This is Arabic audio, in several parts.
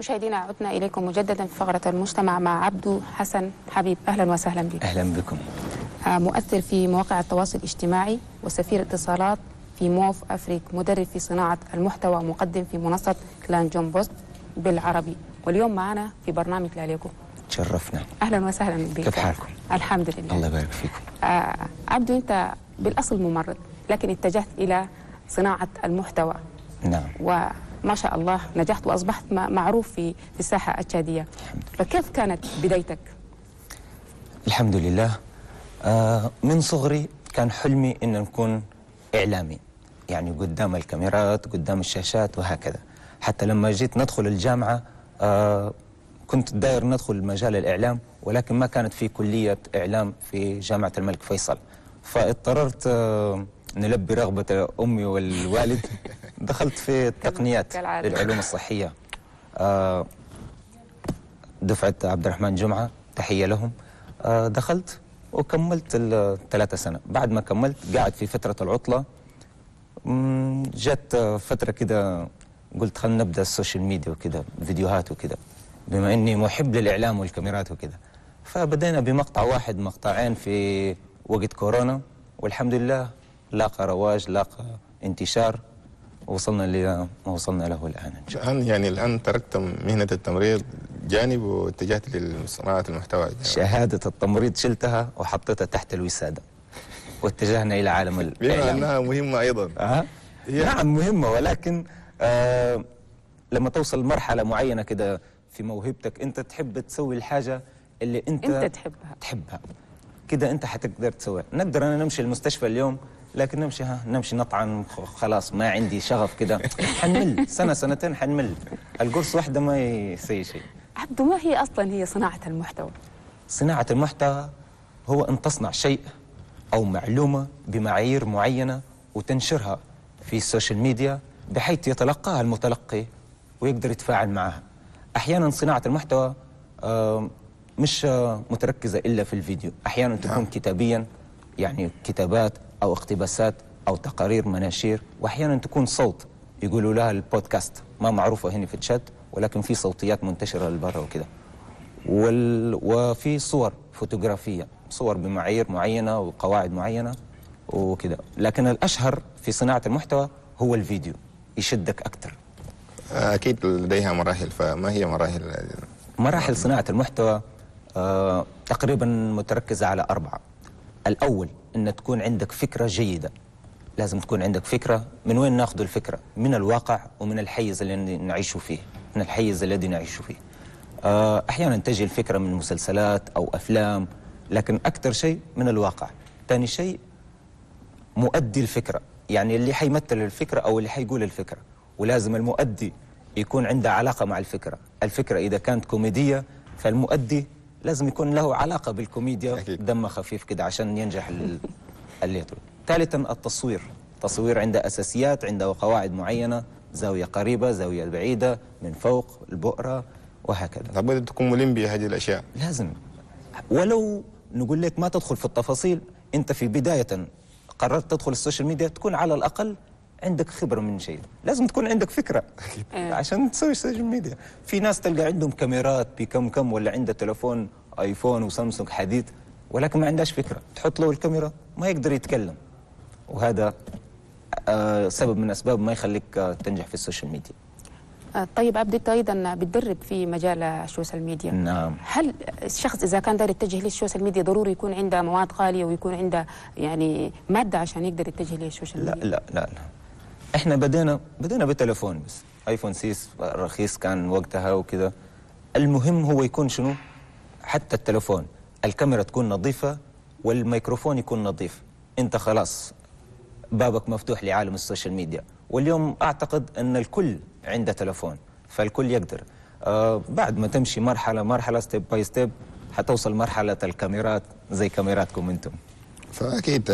مشاهدينا، عدنا إليكم مجددا في فقرة المجتمع مع عبدو حسن حبيب. أهلا وسهلا بك. أهلا بكم. مؤثر في مواقع التواصل الاجتماعي وسفير اتصالات في موف أفريك، مدرب في صناعة المحتوى، مقدم في منصة كلان جون بوست بالعربي، واليوم معنا في برنامج لاليكو. تشرفنا. أهلا وسهلا بك. كيف حالكم؟ الحمد لله. الله يبارك فيكم. عبدو، أنت بالأصل ممرض لكن اتجهت إلى صناعة المحتوى. نعم. وما شاء الله نجحت وأصبحت معروف في الساحة التشادية. فكيف كانت بدايتك؟ الحمد لله. من صغري كان حلمي أن نكون إعلامي، يعني قدام الكاميرات، قدام الشاشات وهكذا. حتى لما جيت ندخل الجامعة كنت داير ندخل مجال الإعلام، ولكن ما كانت في كلية إعلام في جامعة الملك فيصل، فاضطررت نلبي رغبة أمي والوالد. دخلت في التقنيات للعلوم الصحية، دفعة عبد الرحمن جمعة، تحية لهم. دخلت وكملت ال3 سنة. بعد ما كملت قاعد في فترة العطلة، جت فترة كده قلت خلنا نبدأ السوشيال ميديا وكده، فيديوهات وكده، بما إني محب للإعلام والكاميرات وكده. فبدينا بمقطع واحد مقطعين في وقت كورونا، والحمد لله لاقى رواج، لاقى انتشار، وصلنا لما وصلنا له الآن. الآن تركت مهنة التمريض جانب واتجهت لصناعة المحتوى. شهادة التمريض شلتها وحطيتها تحت الوسادة واتجهنا إلى عالم الإعلام. بما أنها مهمة أيضا. نعم مهمة، ولكن لما توصل مرحلة معينة كده في موهبتك، أنت تحب تسوي الحاجة اللي أنت تحبها كده، أنت حتقدر تسويها. نقدر أنا نمشي المستشفى اليوم، لكن نمشي نطعن، خلاص ما عندي شغف كده، حنمل سنة سنتين، حنمل القرص واحدة ما يسوي شيء. عبدو، ما هي أصلا هي صناعة المحتوى؟ صناعة المحتوى هو أن تصنع شيء أو معلومة بمعايير معينة وتنشرها في السوشيال ميديا بحيث يتلقاها المتلقي ويقدر يتفاعل معها. أحيانا صناعة المحتوى مش متركزة إلا في الفيديو، أحيانا تكون كتابيا، يعني كتابات أو اقتباسات أو تقارير مناشير، وأحيانا تكون صوت يقولوا لها البودكاست، ما معروفة هنا في الشات، ولكن في صوتيات منتشرة للبرة وكده. وفي صور فوتوغرافية، صور بمعايير معينة وقواعد معينة وكده. لكن الأشهر في صناعة المحتوى هو الفيديو، يشدك أكثر. أكيد لديها مراحل، فما هي مراحل صناعة المحتوى؟ تقريبا متركزة على 4. الأول أن تكون عندك فكرة جيدة. لازم تكون عندك فكرة. من وين ناخذ الفكرة؟ من الواقع ومن الحيز الذي نعيش فيه، من الحيز الذي نعيش فيه. أحيانا تجي الفكرة من مسلسلات أو أفلام، لكن أكثر شيء من الواقع. ثاني شيء مؤدي الفكرة، يعني اللي حيمثل الفكرة أو اللي حيقول الفكرة، ولازم المؤدي يكون عنده علاقة مع الفكرة. الفكرة إذا كانت كوميدية فالمؤدي لازم يكون له علاقة بالكوميديا، دم خفيف كده عشان ينجح اللي يطلع. ثالثا التصوير عنده أساسيات، عنده قواعد معينة، زاوية قريبة، زاوية بعيدة، من فوق، البؤرة وهكذا. لابد تكون ملم بهذه الأشياء. لازم، ولو نقول لك ما تدخل في التفاصيل، أنت في بداية قررت تدخل السوشيال ميديا، تكون على الأقل عندك خبرة من شيء، لازم تكون عندك فكرة عشان تسوي السوشيال ميديا. في ناس تلقى عندهم كاميرات بكم ولا عنده تلفون آيفون وسامسونج حديث، ولكن ما عندهاش فكرة، تحط له الكاميرا ما يقدر يتكلم، وهذا سبب من أسباب ما يخليك تنجح في السوشيال ميديا. طيب عبد، انت ايضا بتدرب في مجال السوشيال ميديا. نعم. هل الشخص اذا كان داير يتجه للسوشيال ميديا ضروري يكون عنده مواد غاليه ويكون عنده يعني ماده عشان يقدر يتجه للسوشيال ميديا؟ لا احنا بدينا بتليفون بس، ايفون 6 رخيص كان وقتها وكذا. المهم هو يكون شنو؟ حتى التليفون الكاميرا تكون نظيفه والميكروفون يكون نظيف، انت خلاص بابك مفتوح لعالم السوشيال ميديا. واليوم اعتقد ان الكل عنده تلفون، فالكل يقدر. بعد ما تمشي مرحله ستيب باي ستيب حتوصل مرحله الكاميرات زي كاميراتكم انتم. فاكيد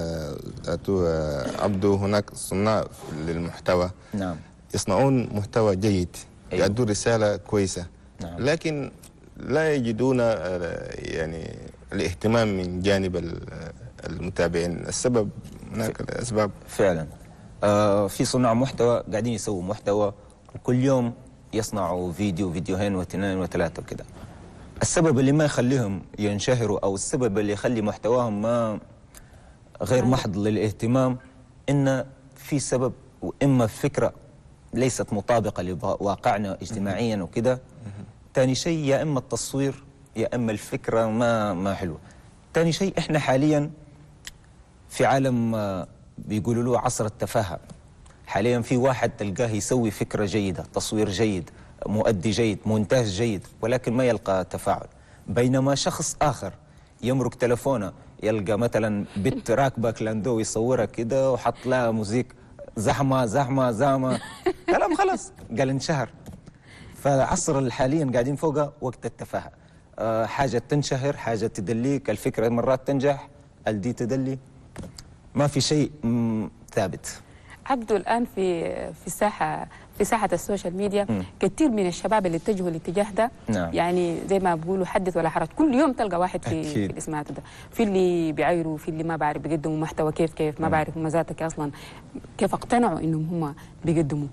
عبدو، هناك صناع للمحتوى. نعم. يصنعون محتوى جيد، يؤدوا رساله كويسه. نعم. لكن لا يجدون يعني الاهتمام من جانب المتابعين. السبب هناك الاسباب فعلا. في صناع محتوى قاعدين يسووا محتوى، وكل يوم يصنعوا فيديوهين واثنين وثلاثة وكده. السبب اللي ما يخليهم ينشهروا أو السبب اللي يخلي محتواهم ما غير محض للاهتمام إن في سبب، وإما فكرة ليست مطابقة لواقعنا اجتماعيا وكده. ثاني شيء يا إما التصوير يا إما الفكرة ما حلوة. ثاني شيء إحنا حاليا في عالم بيقولوا له عصر التفاهة. حاليا في واحد تلقاه يسوي فكرة جيدة، تصوير جيد، مؤدي جيد، مونتاج جيد، ولكن ما يلقى تفاعل. بينما شخص آخر يمرق تلفونه يلقى مثلا بنت راكبة كلاندو يصورها كده وحط لها موزيك زحمة زحمة زحمة كلام خلص قال انشهر. فعصر الحاليا قاعدين فوقه وقت التفاهة. حاجة تنشهر، حاجة تدليك، الفكرة مرات تنجح، الدي تدلي، ما في شيء ثابت. عبدو الآن في ساحة السوشيال ميديا كثير من الشباب اللي اتجهوا الاتجاه ده. نعم. يعني زي ما بيقولوا حدث ولا حرج، كل يوم تلقى واحد في الاسمات ده، في اللي بيعايروا، في اللي ما بعرف بيقدموا محتوى كيف ما بعرف هم ذاتك اصلا كيف اقتنعوا انهم هم بيقدموا.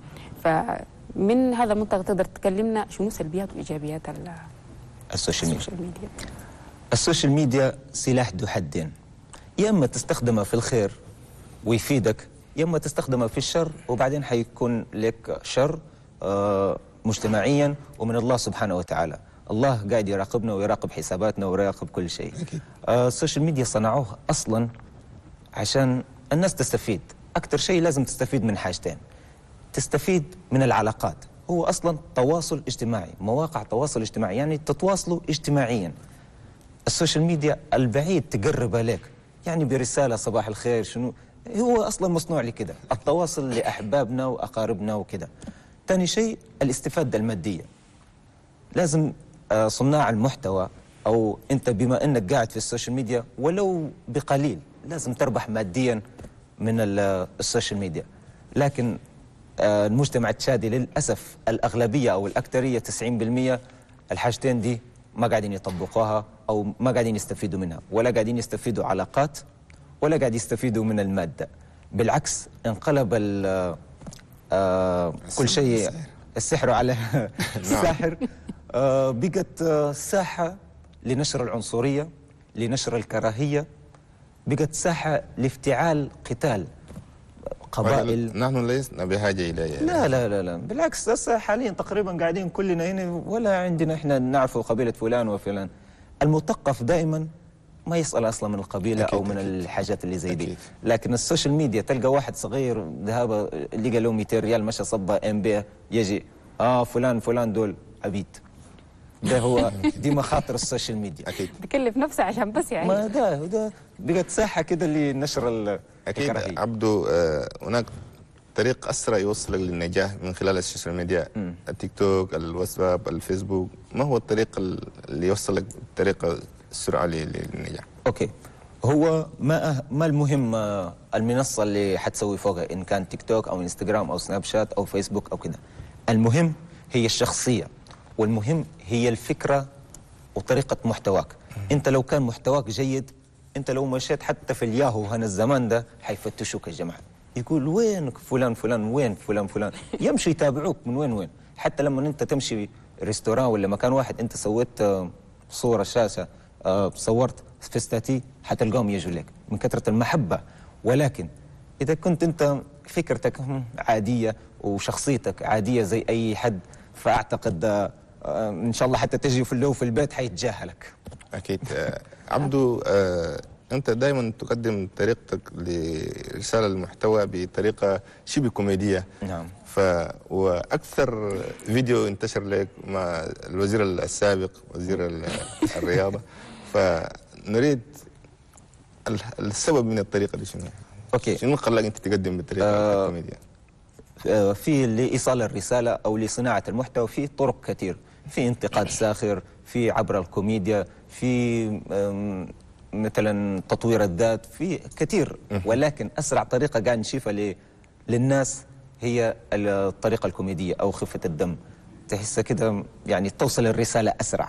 فمن هذا المنطق تقدر تكلمنا شنو سلبيات وايجابيات السوشيال ميديا؟ السوشيال ميديا سلاح ذو حدين، يا اما تستخدمه في الخير ويفيدك، يا اما تستخدمه في الشر وبعدين حيكون لك شر مجتمعيا ومن الله سبحانه وتعالى. الله قاعد يراقبنا ويراقب حساباتنا ويراقب كل شيء. السوشيال ميديا صنعوه اصلا عشان الناس تستفيد. اكثر شيء لازم تستفيد من حاجتين، تستفيد من العلاقات، هو اصلا تواصل اجتماعي، مواقع تواصل اجتماعي، يعني تتواصلوا اجتماعيا. السوشيال ميديا البعيد تقربها لك، يعني برسالة صباح الخير شنو، هو أصلا مصنوع لكده، التواصل لأحبابنا وأقاربنا وكده. ثاني شيء الاستفادة المادية. لازم صناع المحتوى أو أنت بما أنك قاعد في السوشيال ميديا ولو بقليل لازم تربح ماديا من السوشيال ميديا. لكن المجتمع التشادي للأسف الأغلبية أو الأكثرية 90% الحاجتين دي ما قاعدين يطبقوها أو ما قاعدين يستفيدوا منها، ولا قاعدين يستفيدوا علاقات ولا قاعد يستفيدوا من المادة. بالعكس انقلب كل شيء السحر على الساحر. بقت ساحة لنشر العنصرية، لنشر الكراهية، بقت ساحة لافتعال قتال قبائل. نحن لسنا بحاجة إلى لا لا لا لا بالعكس، هسه حاليا تقريبا قاعدين كلنا هنا ولا عندنا احنا نعرف قبيلة فلان وفلان. المثقف دائما ما يسأل أصلا من القبيلة أو من الحاجات اللي زي دي. لكن السوشيال ميديا تلقى واحد صغير ذهب لقى له 200 ريال مشى صبها MB يجي فلان دول عبيد. ده هو دي مخاطر السوشيال ميديا. أكيد بكلف نفسه عشان بس يعني ما ده بقت ساحة كده لنشر أكيد عبدو. هناك طريق أسرع يوصلك للنجاح من خلال السوشيال ميديا. التيك توك، الواتساب، الفيسبوك. ما هو الطريق اللي يوصلك بطريقة السرعة للنجاح؟ اوكي، هو ما المهم المنصة اللي حتسوي فوقها، إن كان تيك توك أو انستغرام أو سناب شات أو فيسبوك أو كده. المهم هي الشخصية، والمهم هي الفكرة وطريقة محتواك. أنت لو كان محتواك جيد، أنت لو مشيت حتى في الياهو هنا الزمان ده حيفتشوك يا جماعة، يقول وينك فلان وين فلان يمشي يتابعوك من وين. حتى لما أنت تمشي ريستوران ولا مكان واحد أنت سويت صورة شاشة صورت في ستاتي حتلقاهم يجوا لك من كثرة المحبة. ولكن إذا كنت أنت فكرتك عادية وشخصيتك عادية زي أي حد، فأعتقد إن شاء الله حتى تجي في البيت حيتجاهلك. أكيد. عبدو، أنت دائما تقدم طريقتك لرسالة المحتوى بطريقة شبه كوميدية. نعم. وأكثر فيديو انتشر لك مع الوزير السابق وزير الرياضة، فنريد السبب من الطريقة دي شنو؟ أوكي. شنو خلاك أنت تقدم بالطريقة الكوميدية؟ في لإيصال الرسالة أو لصناعة المحتوى في طرق كثير، في انتقاد ساخر، في عبر الكوميديا، في مثلا تطوير الذات، في كثير. ولكن أسرع طريقة قاعد نشوفها للناس هي الطريقة الكوميدية أو خفة الدم، تحسها كده يعني توصل الرسالة أسرع.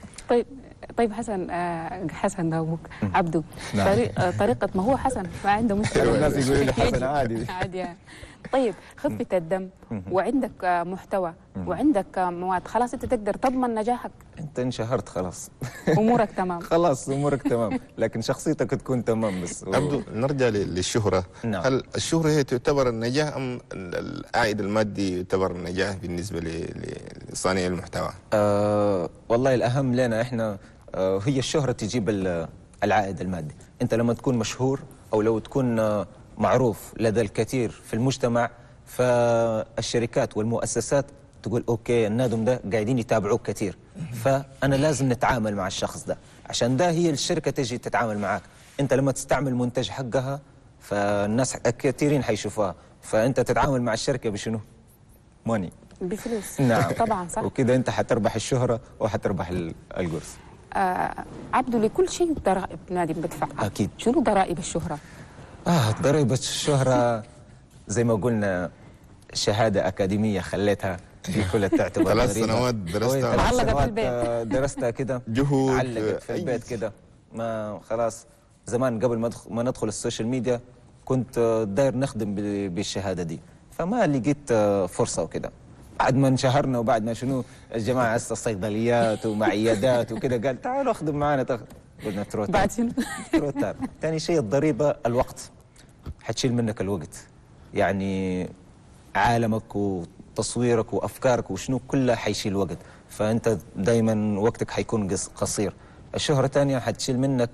طيب حسن داوك عبدو، طريقة ما هو حسن ما عنده مشكلة. الناس يقولوا لي حسن عادي. عادي. طيب خفة الدم وعندك محتوى وعندك مواد، خلاص انت تقدر تضمن نجاحك، انت انشهرت خلاص. امورك تمام. خلاص امورك تمام، لكن شخصيتك تكون تمام بس. عبدو نرجع للشهرة. نعم. هل الشهرة هي تعتبر النجاح أم العائد المادي يعتبر النجاح بالنسبة لصانع المحتوى؟ والله الأهم لنا إحنا هي الشهرة تجيب العائد المادي. أنت لما تكون مشهور أو لو تكون معروف لدى الكثير في المجتمع، فالشركات والمؤسسات تقول أوكي النادم ده قاعدين يتابعوك كثير، فأنا لازم نتعامل مع الشخص ده، عشان ده هي الشركة تجي تتعامل معك. أنت لما تستعمل منتج حقها فالناس كثيرين حيشوفوها، فأنت تتعامل مع الشركة بشنو؟ ماني، بفلوس. نعم. طبعا صح. وكده انت حتربح الشهرة وحتربح القرص. عبدو، لكل شيء ضرائب نادم بدفعها. أكيد. شنو ضرائب الشهرة؟ ضريبة الشهرة زي ما قلنا شهادة أكاديمية خليتها في كل تعتبر 3 سنوات درستها معلقة في البيت. درستها كده، جهود علقت في البيت كده. ما خلاص زمان قبل ما ندخل السوشيال ميديا كنت داير نخدم بالشهادة دي، فما لقيت فرصة وكده. بعد ما انشهرنا وبعد ما شنو الجماعة هسه الصيدليات ومعيادات وكده قال تعالوا اخدم معنا قلنا تروتار. بعد شنو؟ تروتار. ثاني شيء الضريبة الوقت، حتشيل منك الوقت، يعني عالمك وتصويرك وأفكارك وشنو كلها حيشيل وقت، فأنت دايما وقتك حيكون قصير. الشهرة الثانية حتشيل منك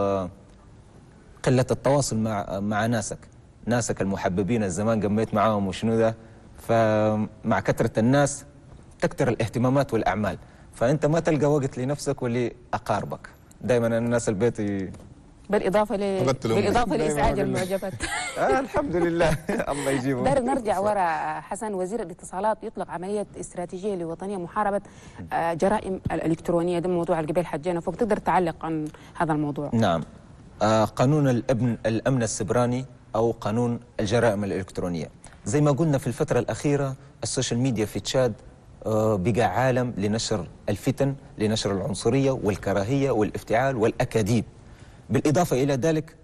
قلة التواصل مع ناسك المحببين الزمان قميت معاهم وشنو ذا، فمع كثرة الناس تكثر الاهتمامات والأعمال، فأنت ما تلقى وقت لنفسك ولأقاربك. دائما الناس البيت بالإضافة لإزعاج المعجبات. الحمد لله. الله يجيبه. داير نرجع ورا حسن. وزير الاتصالات يطلق عملية استراتيجية لوطنية محاربة جرائم الإلكترونية، ده موضوع القبيل حجينا فوق، تقدر تعلق عن هذا الموضوع؟ نعم. قانون الأمن السبراني أو قانون الجرائم الإلكترونية، زي ما قلنا في الفترة الأخيرة السوشيال ميديا في تشاد بقى عالم لنشر الفتن، لنشر العنصرية والكراهية والافتعال والأكاذيب. بالإضافة إلى ذلك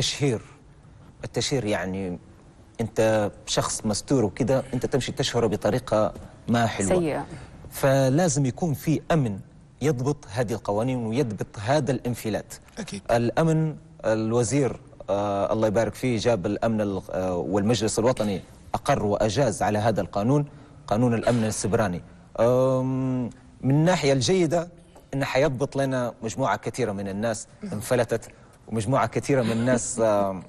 التشهير يعني أنت شخص مستور وكده أنت تمشي تشهره بطريقة ما حلوة، سيئة. فلازم يكون في أمن يضبط هذه القوانين ويضبط هذا الانفلات. أكيد. الأمن الوزير الله يبارك فيه جاب الأمن والمجلس الوطني أقر وأجاز على هذا القانون، قانون الأمن السبراني. من الناحية الجيدة إنه حيضبط لنا مجموعة كثيرة من الناس انفلتت، ومجموعة كثيرة من الناس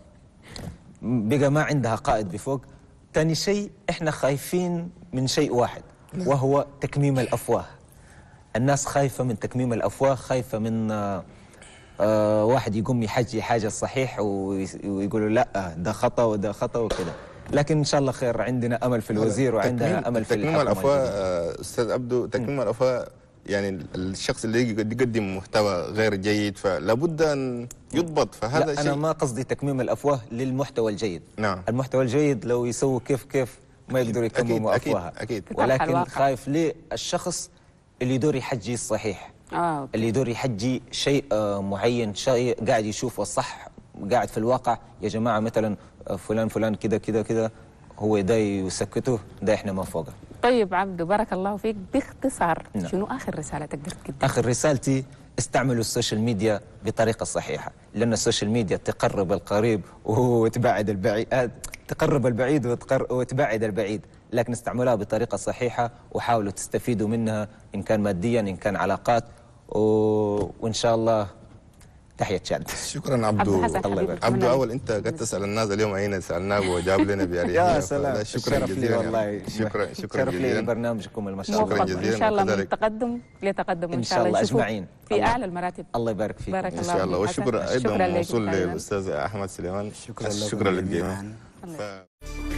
بقى ما عندها قائد بفوق. ثاني شيء إحنا خايفين من شيء واحد وهو تكميم الأفواه. الناس خايفة من تكميم الأفواه، خايفة من واحد يقوم يحجي حاجة صحيح ويقولوا لا ده خطأ وده خطأ وكده. لكن إن شاء الله خير، عندنا أمل في الوزير وعندنا أمل في تكميم الأفواه. أستاذ عبدو، تكميم الأفواه يعني الشخص اللي يقدم محتوى غير جيد فلابد أن يضبط، فهذا لا شيء. أنا ما قصدي تكميم الأفواه للمحتوى الجيد. نعم. المحتوى الجيد لو يسووا كيف ما يقدروا يكمموا أفواهها. أكيد. ولكن خايف للشخص اللي يدور يحجي الصحيح، اللي يدور يحجي شيء معين، شيء قاعد يشوفه الصح، قاعد في الواقع. يا جماعة مثلا فلان كده كده كده، هو ده يسكته، ده احنا ما فوقه. طيب عبدو، بارك الله فيك. باختصار نعم. شنو آخر رسالة تقدر تقدمها؟ آخر رسالتي استعملوا السوشيال ميديا بطريقة صحيحة، لأن السوشيال ميديا تقرب القريب وتبعد البعيد، تقرب البعيد وتبعد البعيد، لكن استعملوها بطريقة صحيحة وحاولوا تستفيدوا منها إن كان ماديا إن كان علاقات، وإن شاء الله تحية تشاد. شكرا عبدو. الله يبارك. عبدو، أول أنت قد تسأل الناس اليوم أين سألناه وجاب لنا بأريحية. يا سلام، شكرا جزيلا والله. شكرا شرف لي جزيلا. برنامجكم المشروع. شكرا جزيلا. إن شاء الله من تقدم لتقدم إن شاء الله أجمعين في أعلى المراتب. الله يبارك فيك. بارك إن الله شاء الله. فيك والشكر حسن. أيضا شكراً لك موصول دائماً. للأستاذ أحمد سليمان. شكرا لك جزيلا.